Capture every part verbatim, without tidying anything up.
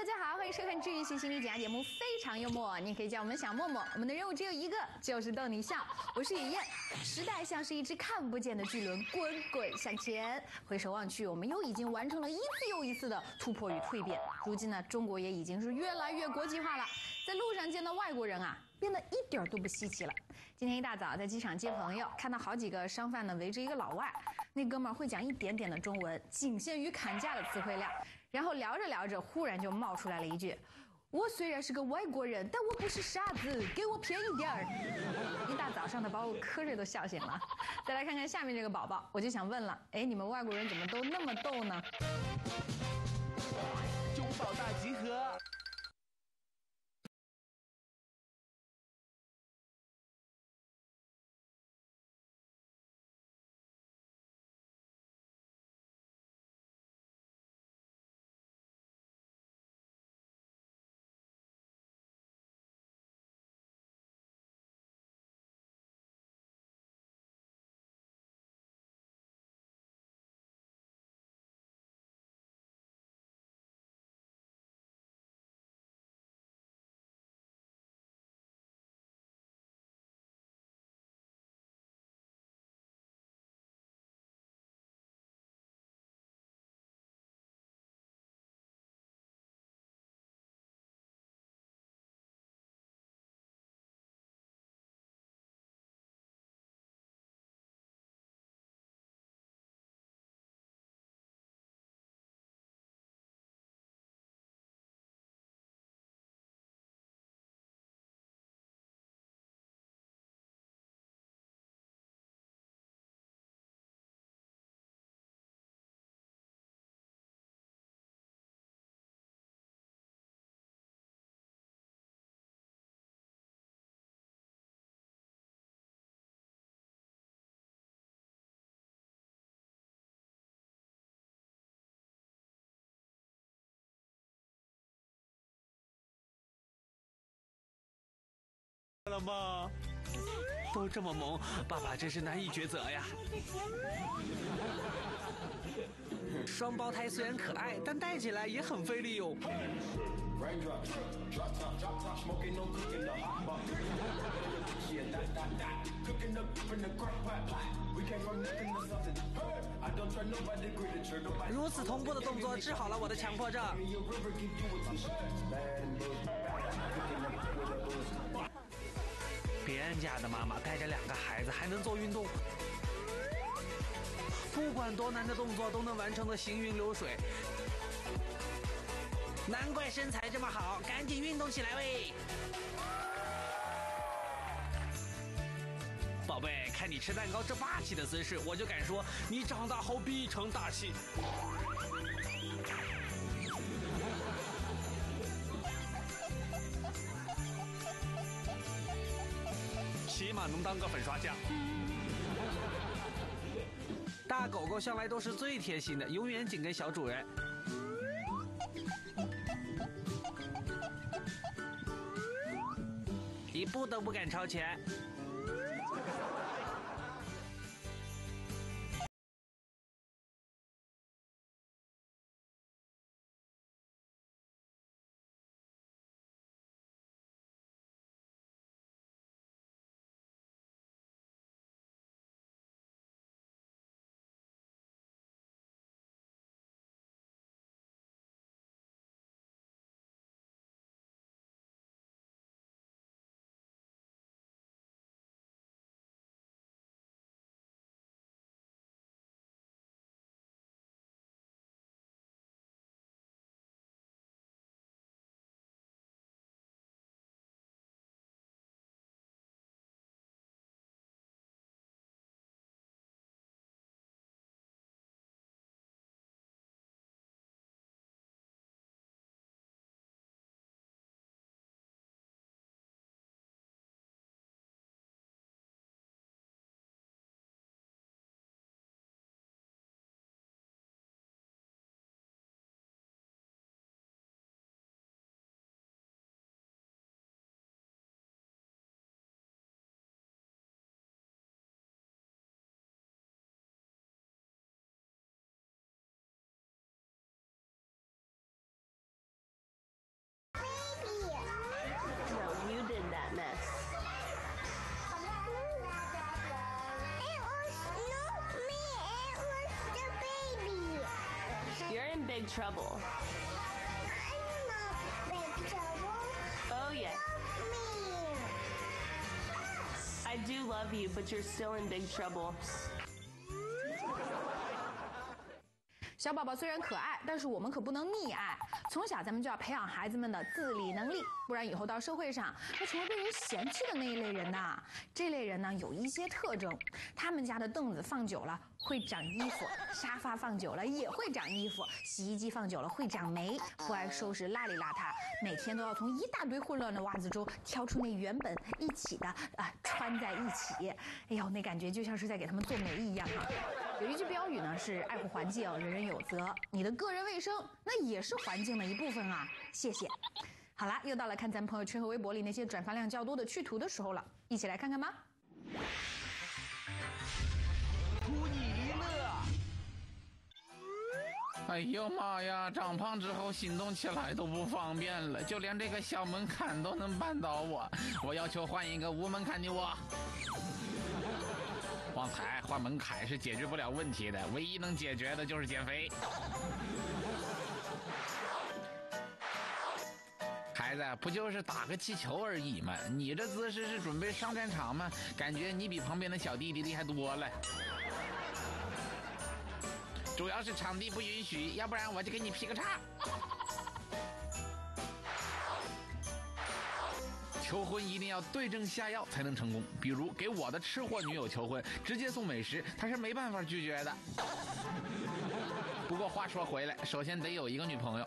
大家好，欢迎收看治愈系心理减压节目《非常幽默》，你可以叫我们小默默。我们的任务只有一个，就是逗你笑。我是雨燕。时代像是一只看不见的巨轮，滚滚向前。回首望去，我们又已经完成了一次又一次的突破与蜕变。如今呢，中国也已经是越来越国际化了，在路上见到外国人啊，变得一点都不稀奇了。今天一大早在机场接朋友，看到好几个商贩呢围着一个老外，那哥们儿会讲一点点的中文，仅限于砍价的词汇量。然后聊着聊着，忽然就冒出来了一句：“我虽然是个外国人，但我不是傻子，给我便宜点儿。”一大早上的把我瞌睡都笑醒了。再来看看下面这个宝宝，我就想问了，哎，你们外国人怎么都那么逗呢？ 中宝大集合。了吗？都这么萌，爸爸真是难以抉择呀。双胞胎虽然可爱，但带起来也很费力哟。如此同步的动作治好了我的强迫症。别人家的妈妈带着两个孩子还能做运动，不管多难的动作都能完成的行云流水，难怪身材这么好，赶紧运动起来喂！宝贝，看你吃蛋糕这霸气的姿势，我就敢说你长大后必成大器。起码能当个粉刷匠。大狗狗向来都是最贴心的，永远紧跟小主人。一步都不敢超前。 big trouble. I'm not big trouble. Oh, yeah. Me. I do love you, but you're still in big trouble. 小宝宝虽然可爱，但是我们可不能溺爱。从小咱们就要培养孩子们的自理能力，不然以后到社会上会成为被人嫌弃的那一类人的。这类人呢有一些特征，他们家的凳子放久了会长衣服，沙发放久了也会长衣服，洗衣机放久了会长霉，不爱收拾邋里邋遢，每天都要从一大堆混乱的袜子中挑出那原本一起的啊穿在一起。哎呦，那感觉就像是在给他们做媒一样哈。有一句标语呢是爱护环境，人人有责。你的个人卫生那也是环境的一部分啊。谢谢。好啦，又到了看咱朋友圈和微博里那些转发量较多的去图的时候了，一起来看看吧。 图你乐。 哎呦妈呀！长胖之后行动起来都不方便了，就连这个小门槛都能绊倒我。我要求换一个无门槛的我。旺财，换门槛是解决不了问题的，唯一能解决的就是减肥。孩子，不就是打个气球而已嘛？你这姿势是准备上战场吗？感觉你比旁边的小弟弟厉害多了。主要是场地不允许，要不然我就给你劈个叉。求婚一定要对症下药才能成功，比如给我的吃货女友求婚，直接送美食，她是没办法拒绝的。不过话说回来，首先得有一个女朋友。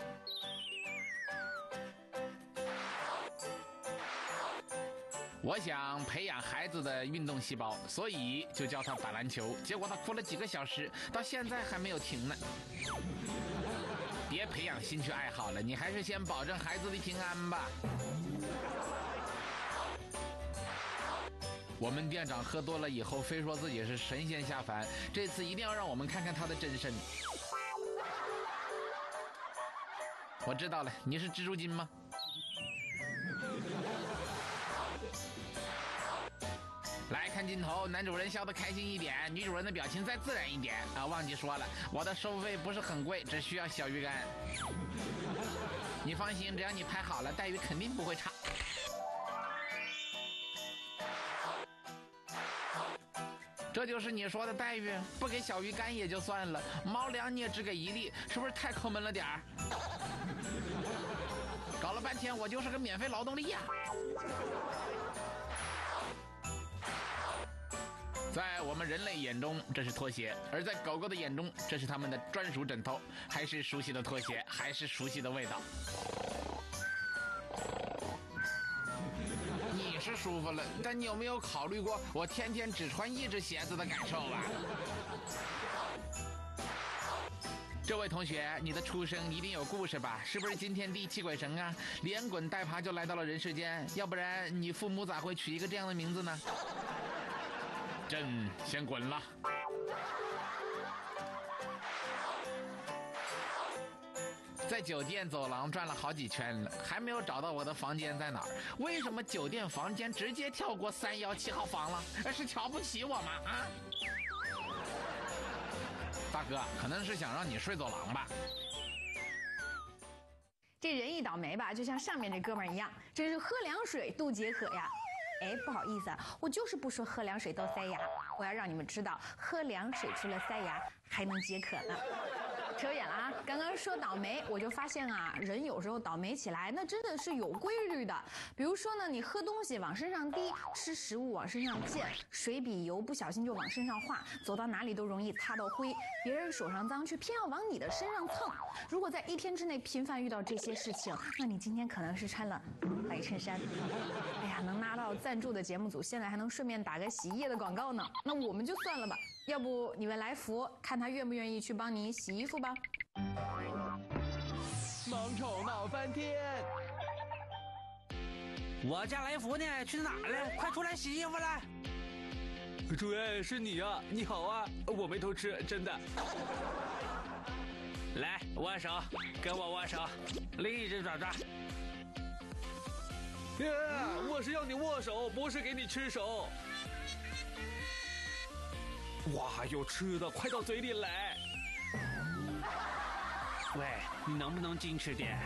我想培养孩子的运动细胞，所以就教他打篮球，结果他哭了几个小时，到现在还没有停呢。别培养兴趣爱好了，你还是先保证孩子的平安吧。我们店长喝多了以后，非说自己是神仙下凡，这次一定要让我们看看他的真身。我知道了，你是蜘蛛精吗？来看镜头，男主人笑得开心一点，女主人的表情再自然一点啊！忘记说了，我的收费不是很贵，只需要小鱼干。你放心，只要你拍好了，待遇肯定不会差。这就是你说的待遇？不给小鱼干也就算了，猫粮你也只给一粒，是不是太抠门了点儿？搞了半天我就是个免费劳动力呀！在我们人类眼中，这是拖鞋；而在狗狗的眼中，这是它们的专属枕头，还是熟悉的拖鞋，还是熟悉的味道。你是舒服了，但你有没有考虑过我天天只穿一只鞋子的感受啊？这位同学，你的出生一定有故事吧？是不是今天地气鬼神啊？连滚带爬就来到了人世间，要不然你父母咋会取一个这样的名字呢？朕先滚了。在酒店走廊转了好几圈了，还没有找到我的房间在哪儿？为什么酒店房间直接跳过三幺七号房了？是瞧不起我吗？啊！大哥，可能是想让你睡走廊吧。 这人一倒霉吧，就像上面这哥们儿一样，真是喝凉水都解渴呀。哎，不好意思啊，我就是不说喝凉水都塞牙，我要让你们知道，喝凉水除了塞牙还能解渴呢。扯远了啊！刚刚说倒霉，我就发现啊，人有时候倒霉起来，那真的是有规律的。比如说呢，你喝东西往身上滴，吃食物往身上溅，水笔油不小心就往身上画，走到哪里都容易擦到灰。别人手上脏，却偏要往你的身上蹭。如果在一天之内频繁遇到这些事情，那你今天可能是穿了白衬衫。哎呀，能拿到赞助的节目组，现在还能顺便打个洗衣液的广告呢。那我们就算了吧，要不你们来福，看他愿不愿意去帮你洗衣服吧。 萌宠闹翻天！ 我家来福呢？去哪了？快出来洗衣服来！ 主任，是你啊！你好啊！我没偷吃，真的。 来，握手，跟我握手，另一只爪爪。 耶！我是要你握手，不是给你吃手。哇，有吃的，快到嘴里来！ 喂，你能不能矜持点？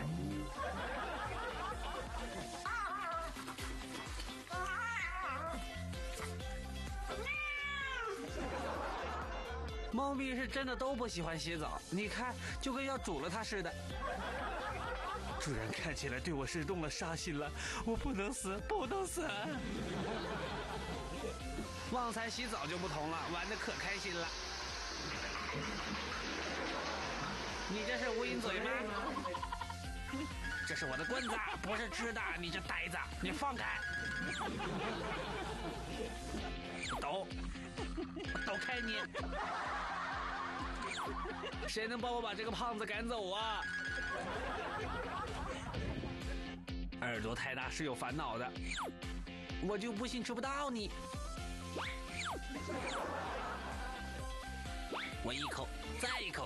猫咪是真的都不喜欢洗澡，你看，就跟要煮了它似的。主人看起来对我是动了杀心了，我不能死，不能死！旺财洗澡就不同了，玩得可开心了。你这是无影嘴吗？这是我的棍子，不是吃的，你这呆子，你放开！抖，抖开你！谁能帮我把这个胖子赶走啊？耳朵太大是有烦恼的，我就不信吃不到你。我一口，再一口，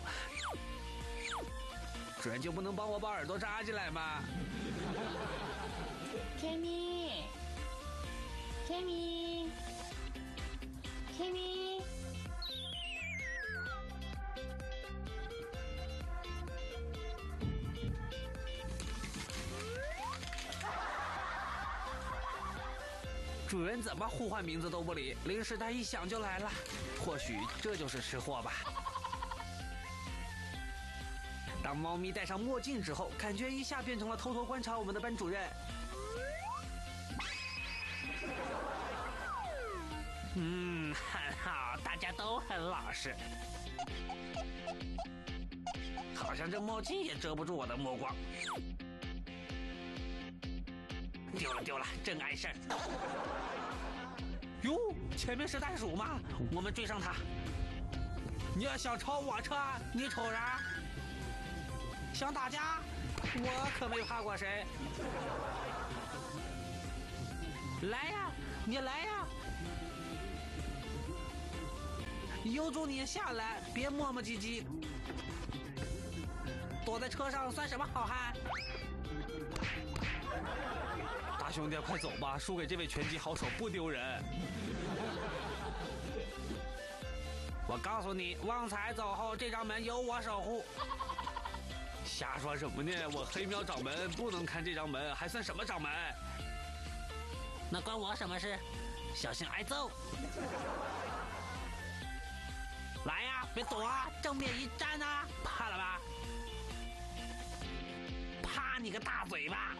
主人就不能帮我把耳朵扎进来吗 Kimmy, Kimmy, Kimmy. 主人怎么呼唤名字都不理，零食袋一响就来了。或许这就是吃货吧。当猫咪戴上墨镜之后，感觉一下变成了偷偷观察我们的班主任。嗯，很好，大家都很老实。好像这墨镜也遮不住我的目光。丢了丢了，真碍事儿。哟，前面是袋鼠吗？我们追上它。你要想超我车，你瞅啥？想打架？我可没怕过谁。来呀，你来呀！有种你下来，别磨磨唧唧。躲在车上算什么好汉？大兄弟，快走吧，输给这位拳击好手不丢人。我告诉你，旺财走后，这张门由我守护。瞎说什么呢？我黑喵掌门不能看这张门，还算什么掌门？那关我什么事？小心挨揍！来呀，别躲啊，正面一站啊，怕了吧？啪你个大嘴巴！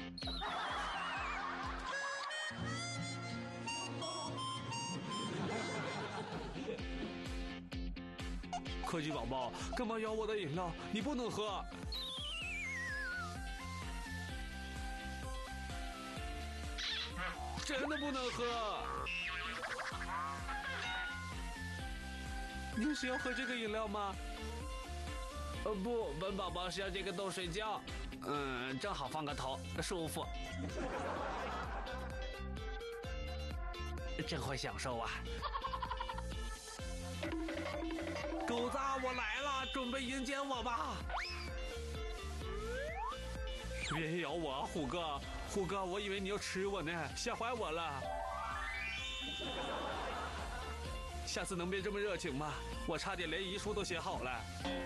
科技宝宝，干嘛咬我的饮料？你不能喝。真的不能喝。你是要喝这个饮料吗？呃不，本宝宝是要这个豆睡觉。嗯，正好放个头，舒服。真会享受啊！狗子，我来了，准备迎接我吧！别咬我啊，虎哥！虎哥，我以为你要吃我呢，吓坏我了。下次能别这么热情吗？我差点连遗书都写好了。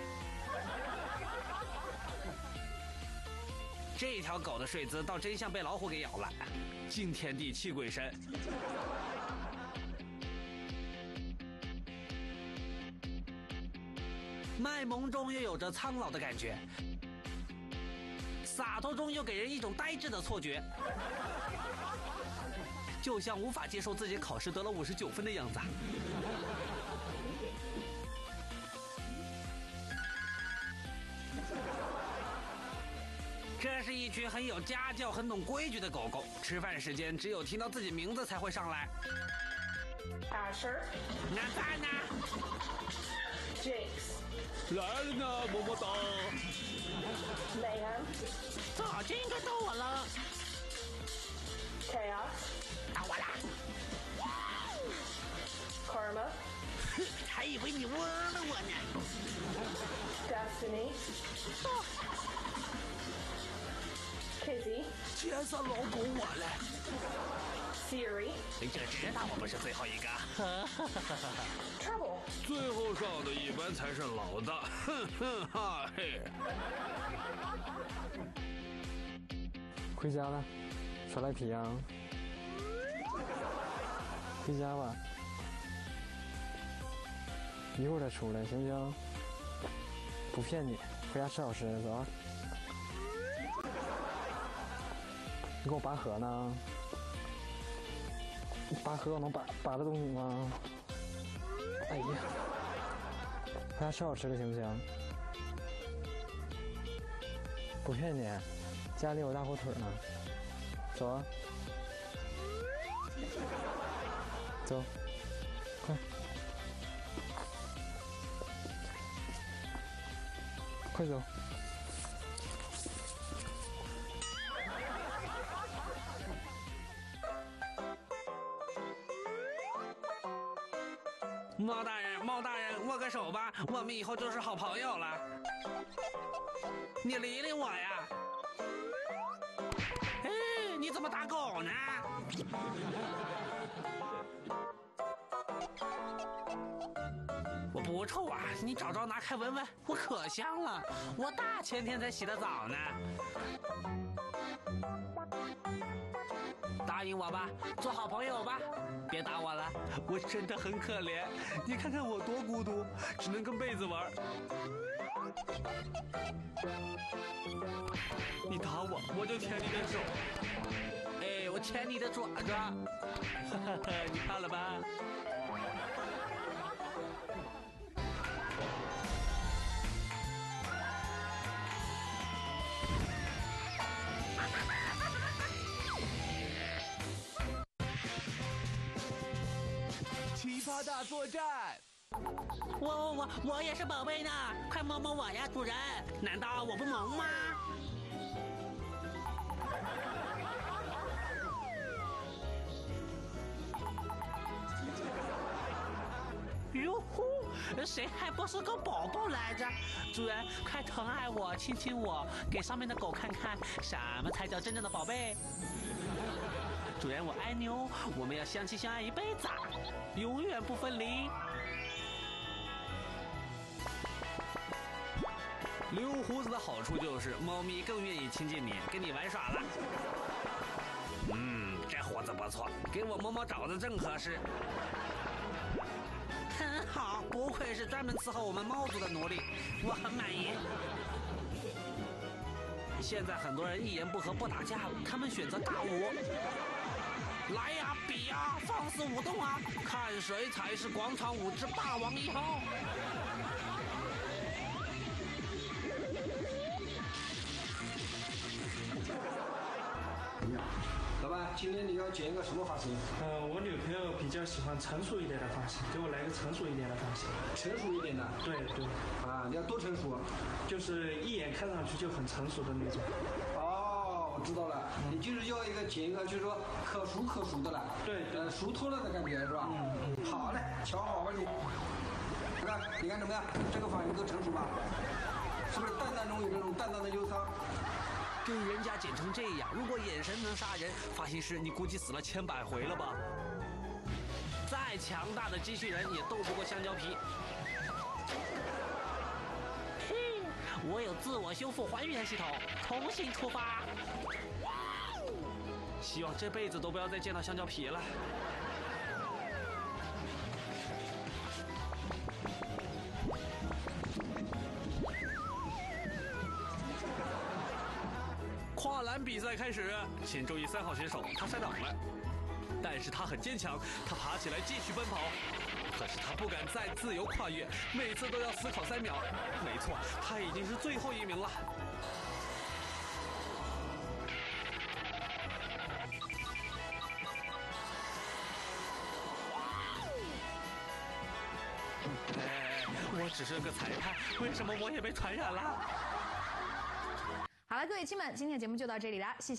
这条狗的睡姿倒真像被老虎给咬了，惊天地泣鬼神。卖萌中又有着苍老的感觉，洒脱中又给人一种呆滞的错觉，就像无法接受自己考试得了五十九分的样子。这是一群很有家教、很懂规矩的狗狗，吃饭时间只有听到自己名字才会上来。 Asher, 俺在呢 Jinx, 来了呢，么么哒。 Mayhem, 早就应该到我了， Chaos, 到我了。 Karma, 还以为你忘了我呢。 Destiny, Kizzy, 天上老狗我了。 Fury. 你就知道我不是最后一个。 Trouble. 最后上的一般才是老大。哼哼哈嘿。 回家了，耍赖皮啊！回家吧，一会儿再出来，行不行？不骗你，回家吃好吃的，走啊！你给我拔河呢？拔河我能拔拔得动你吗？哎呀，回家吃好吃的，行不行？不骗你，家里有大火腿呢，走啊！走，快！快走！ 猫大人，猫大人，握个手吧，我们以后就是好朋友了。你理理我呀！哎，你怎么打狗呢？我不臭啊，你找找拿开闻闻，我可香了，我大前天才洗的澡呢。答应我吧，做好朋友吧，别打我了，我真的很可怜。你看看我多孤独，只能跟被子玩。你打我，我就舔你的手。哎，我舔你的爪爪。哈哈哈，你看了吧？ 奇葩大作战。 我我我我也是宝贝呢，快摸摸我呀，主人！难道我不萌吗？哟呼，谁还不是个宝宝来着？主人，快疼爱我，亲亲我，给上面的狗看看，什么才叫真正的宝贝？主人，我爱你哦，我们要相亲相爱一辈子，永远不分离。留胡子的好处就是猫咪更愿意亲近你，跟你玩耍了。嗯，这胡子不错，给我摸摸爪子正合适。很好，不愧是专门伺候我们猫族的奴隶，我很满意。现在很多人一言不合不打架了，他们选择尬舞。来呀，比呀，放肆舞动啊，看谁才是广场舞之霸王一号。 老板，今天你要剪一个什么发型？ 呃，我女朋友比较喜欢成熟一点的发型，给我来个成熟一点的发型。 成熟一点的？ 对对。 啊，你要多成熟？ 就是一眼看上去就很成熟的那种。 哦，我知道了，嗯、你就是要一个剪一个，就是说可熟可熟的了。 对对。 呃，熟透了的感觉是吧？嗯嗯。好嘞，瞧好吧你。你看，你看怎么样？这个发型够成熟吧？是不是淡淡中有那种淡淡的忧伤？ 跟人家剪成这样，如果眼神能杀人，发型师你估计死了千百回了吧？再强大的机器人也斗不过香蕉皮。嘿，我有自我修复还原系统，重新出发。希望这辈子都不要再见到香蕉皮了。跨栏比赛开始，请注意三号选手，他摔倒了，但是他很坚强，他爬起来继续奔跑。可是他不敢再自由跨越，每次都要思考三秒。没错，他已经是最后一名了。哎，我只是个裁判，为什么我也被传染了？ 好了，各位亲们，今天的节目就到这里了，谢谢。